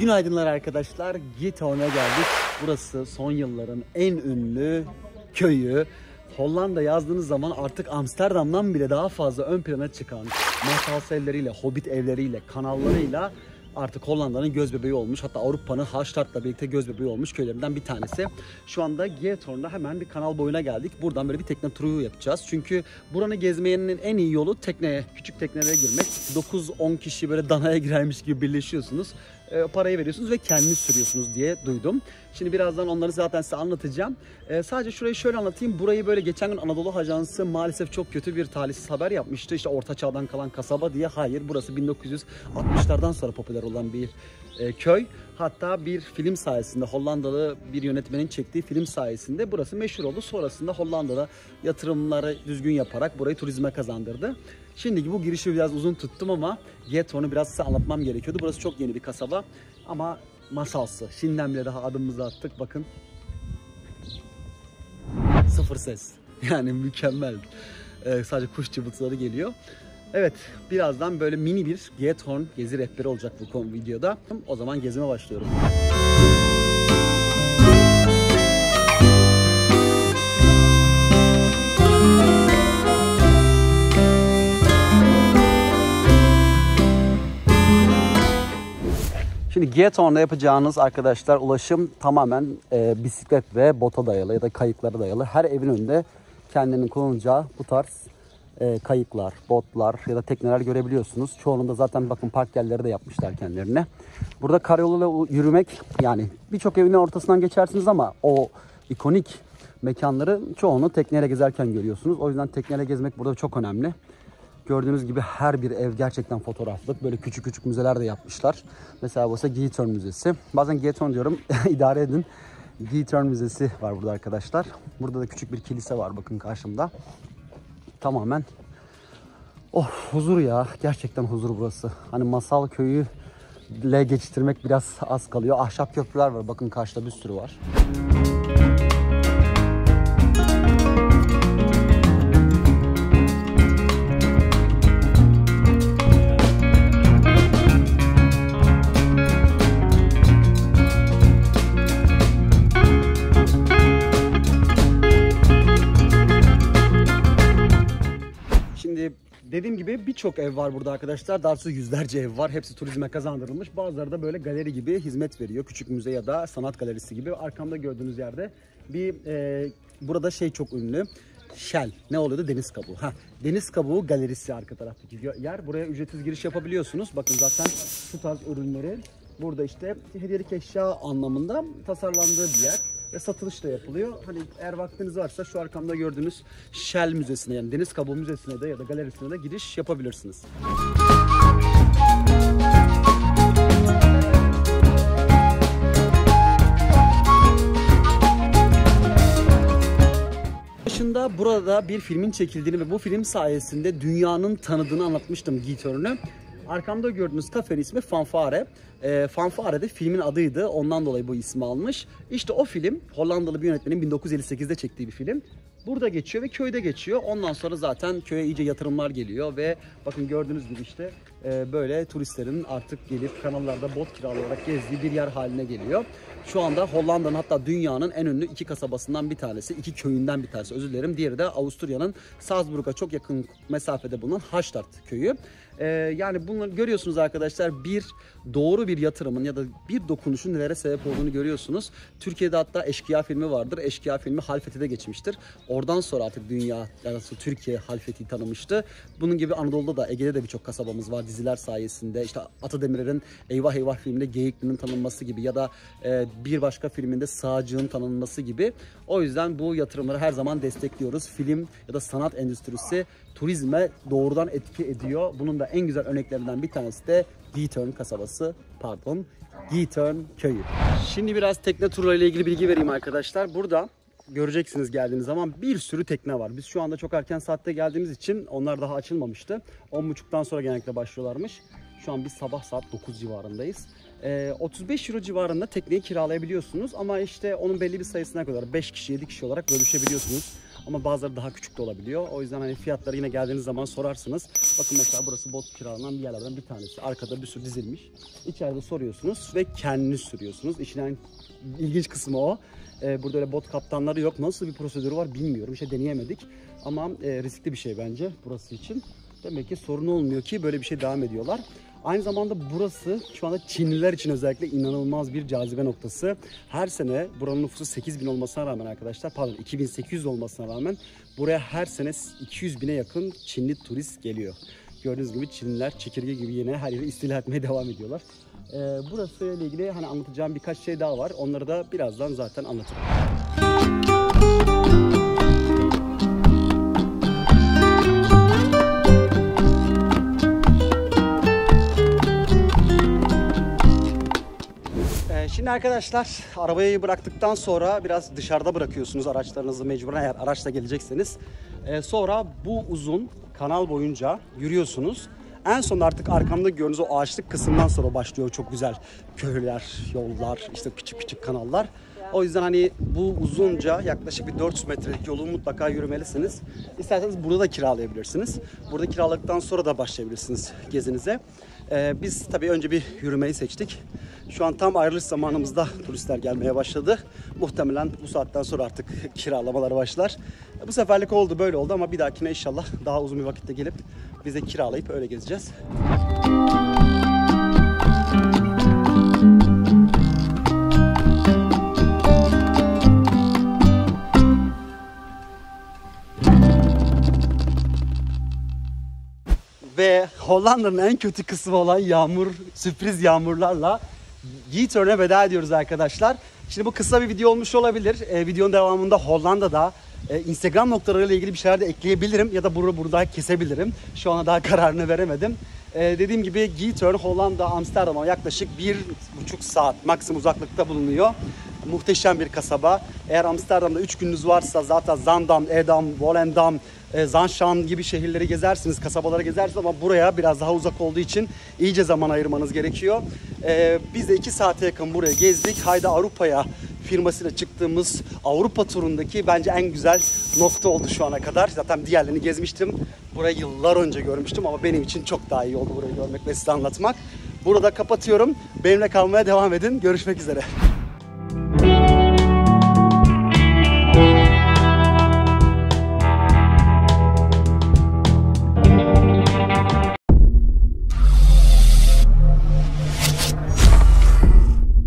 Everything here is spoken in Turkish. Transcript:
Günaydınlar arkadaşlar. Giethoorn'a geldik. Burası son yılların en ünlü köyü. Hollanda yazdığınız zaman artık Amsterdam'dan bile daha fazla ön plana çıkan masal evleriyle, hobbit evleriyle, kanallarıyla artık Hollanda'nın gözbebeği olmuş. Hatta Avrupa'nın Hallstatt'la birlikte gözbebeği olmuş köylerinden bir tanesi. Şu anda Giethoorn'da hemen bir kanal boyuna geldik. Buradan böyle bir tekne turu yapacağız. Çünkü buranın gezmeyenin en iyi yolu tekneye, küçük teknelere girmek. 9-10 kişi böyle danaya girermiş gibi birleşiyorsunuz. Parayı veriyorsunuz ve kendiniz sürüyorsunuz diye duydum. Şimdi birazdan onları zaten size anlatacağım. Sadece şurayı şöyle anlatayım. Burayı böyle geçen gün Anadolu Ajansı maalesef çok kötü bir talihsiz haber yapmıştı. İşte Orta Çağ'dan kalan kasaba diye. Hayır, burası 1960'lardan sonra popüler olan bir köy. Hatta bir film sayesinde, Hollandalı bir yönetmenin çektiği film sayesinde burası meşhur oldu. Sonrasında Hollanda'da yatırımları düzgün yaparak burayı turizme kazandırdı. Şimdiki bu girişi biraz uzun tuttum ama Giethoorn'u biraz size anlatmam gerekiyordu. Burası çok yeni bir kasaba ama masalsı. Şimdiden bile daha adımımızı attık. Bakın. Sıfır ses. Yani mükemmel. Sadece kuş cıvıltıları geliyor. Evet, birazdan böyle mini bir Giethoorn gezi rehberi olacak bu videoda. O zaman gezime başlıyorum. Şimdi Giethoorn'da yapacağınız arkadaşlar ulaşım tamamen bisiklet ve bota dayalı ya da kayıklara dayalı. Her evin önünde kendinin kullanacağı bu tarz kayıklar, botlar ya da tekneler görebiliyorsunuz. Çoğunun da zaten bakın park yerleri de yapmışlar kendilerine. Burada karayoluyla yürümek, yani birçok evin ortasından geçersiniz ama o ikonik mekanları çoğunu tekneyle gezerken görüyorsunuz. O yüzden tekneyle gezmek burada çok önemli. Gördüğünüz gibi her bir ev gerçekten fotoğraflık. Böyle küçük küçük müzeler de yapmışlar. Mesela burası Giethoorn Müzesi. Bazen Giethoorn diyorum, idare edin. Giethoorn Müzesi var burada arkadaşlar. Burada da küçük bir kilise var bakın karşımda. Tamamen huzur ya. Gerçekten huzur burası. Hani masal köyüyle geçiştirmek biraz az kalıyor. Ahşap köprüler var. Bakın karşıda bir sürü var. Dediğim gibi birçok ev var burada arkadaşlar. Daha doğrusu yüzlerce ev var. Hepsi turizme kazandırılmış. Bazıları da böyle galeri gibi hizmet veriyor. Küçük müze ya da sanat galerisi gibi. Arkamda gördüğünüz yerde bir burada çok ünlü. Shell. Ne oluyordu? Deniz kabuğu. Deniz kabuğu galerisi arka taraftaki yer. Buraya ücretsiz giriş yapabiliyorsunuz. Bakın zaten şu tarz ürünleri burada işte hediyelik eşya anlamında tasarlandığı bir yer. Ve satılış da yapılıyor. Hani eğer vaktiniz varsa şu arkamda gördüğünüz Shell Müzesi'ne, yani Deniz Kabuğu Müzesi'ne de ya da galerisine de giriş yapabilirsiniz. Başında burada bir filmin çekildiğini ve bu film sayesinde dünyanın tanıdığını anlatmıştım Giethoorn'u. Arkamda gördüğünüz kafenin ismi Fanfare. Fanfare de filmin adıydı. Ondan dolayı bu ismi almış. İşte o film Hollandalı bir yönetmenin 1958'de çektiği bir film. Burada geçiyor ve köyde geçiyor. Ondan sonra zaten köye iyice yatırımlar geliyor ve bakın gördüğünüz gibi işte böyle turistlerin artık gelip kanallarda bot kiralayarak gezdiği bir yer haline geliyor. Şu anda Hollanda'nın, hatta dünyanın en ünlü 2 kasabasından bir tanesi, 2 köyünden bir tanesi, özür dilerim. Diğeri de Avusturya'nın Salzburg'a çok yakın mesafede bulunan Hallstatt köyü. Yani bunları görüyorsunuz arkadaşlar, doğru bir yatırımın ya da bir dokunuşun nelere sebep olduğunu görüyorsunuz. Türkiye'de hatta Eşkıya filmi vardır. Eşkıya filmi Halfeti'de geçmiştir. Oradan sonra artık dünya, yani Türkiye Halfeti'yi tanımıştı. Bunun gibi Anadolu'da da, Ege'de de birçok kasabamız var diziler sayesinde. İşte Atademir'in Eyvah Eyvah filminde Geyikli'nin tanınması gibi ya da bir başka filminde Sağcık'ın tanınması gibi. O yüzden bu yatırımları her zaman destekliyoruz. Film ya da sanat endüstrisi turizme doğrudan etki ediyor. Bunun da en güzel örneklerinden bir tanesi de Giethoorn kasabası, Giethoorn köyü. Şimdi biraz tekne turlarıyla ilgili bilgi vereyim arkadaşlar. Burada göreceksiniz geldiğiniz zaman bir sürü tekne var. Biz şu anda çok erken saatte geldiğimiz için onlar daha açılmamıştı. 10.30'dan sonra genellikle başlıyorlarmış. Şu an biz sabah saat 9 civarındayız. 35 euro civarında tekneyi kiralayabiliyorsunuz ama işte onun belli bir sayısına kadar 5 kişi 7 kişi olarak bölüşebiliyorsunuz. Ama bazıları daha küçük de olabiliyor. O yüzden hani fiyatları yine geldiğiniz zaman sorarsınız. Bakın mesela burası bot kiralanan bir yerlerden bir tanesi. Arkada bir sürü dizilmiş. İçeride soruyorsunuz ve kendiniz sürüyorsunuz. İşin en ilginç kısmı o. Burada öyle bot kaptanları yok. Nasıl bir prosedürü var bilmiyorum. Bir şey deneyemedik. Ama riskli bir şey bence burası için. Demek ki sorun olmuyor ki böyle bir şey devam ediyorlar. Aynı zamanda burası şu anda Çinliler için özellikle inanılmaz bir cazibe noktası. Her sene buranın nüfusu 8.000 olmasına rağmen arkadaşlar, pardon 2800 olmasına rağmen buraya her sene 200.000'e yakın Çinli turist geliyor. Gördüğünüz gibi Çinliler çekirge gibi yine her yeri istila etmeye devam ediyorlar. Burası ile ilgili hani anlatacağım birkaç şey daha var. Onları da birazdan zaten anlatırım. Şimdi arkadaşlar arabayı bıraktıktan sonra biraz dışarıda bırakıyorsunuz araçlarınızı mecburen eğer araçla gelecekseniz. Sonra bu uzun kanal boyunca yürüyorsunuz. En son artık arkamda gördüğünüz o ağaçlık kısımdan sonra başlıyor çok güzel köyler, yollar, işte küçük küçük kanallar. O yüzden hani bu uzunca yaklaşık bir 400 metrelik yolu mutlaka yürümelisiniz. İsterseniz burada da kiralayabilirsiniz. Burada kiraladıktan sonra da başlayabilirsiniz gezinize. Biz tabii önce bir yürümeyi seçtik. Şu an tam ayrılış zamanımızda turistler gelmeye başladı. Muhtemelen bu saatten sonra artık kiralamalar başlar. Bu seferlik oldu, böyle oldu ama bir dahakine inşallah daha uzun bir vakitte gelip bize kiralayıp öyle gezeceğiz. Ve Hollanda'nın en kötü kısmı olan yağmur, sürpriz yağmurlarla Giethoorn'e veda ediyoruz arkadaşlar. Şimdi bu kısa bir video olmuş olabilir. Videonun devamında Hollanda'da Instagram noktalarıyla ilgili bir şeyler de ekleyebilirim ya da burada kesebilirim. Şu ana daha kararını veremedim. Dediğim gibi Giethoorn, Hollanda, Amsterdam'a yaklaşık 1,5 saat maksimum uzaklıkta bulunuyor. Muhteşem bir kasaba. Eğer Amsterdam'da 3 gününüz varsa zaten Zaandam, Edam, Volendam, Zaanstad gibi şehirleri gezersiniz, kasabaları gezersiniz ama buraya biraz daha uzak olduğu için iyice zaman ayırmanız gerekiyor. Biz de 2 saate yakın buraya gezdik. Haydi Avrupa'ya firmasıyla çıktığımız Avrupa turundaki bence en güzel nokta oldu şu ana kadar. Zaten diğerlerini gezmiştim. Burayı yıllar önce görmüştüm ama benim için çok daha iyi oldu burayı görmek ve size anlatmak. Burada kapatıyorum. Benimle kalmaya devam edin. Görüşmek üzere.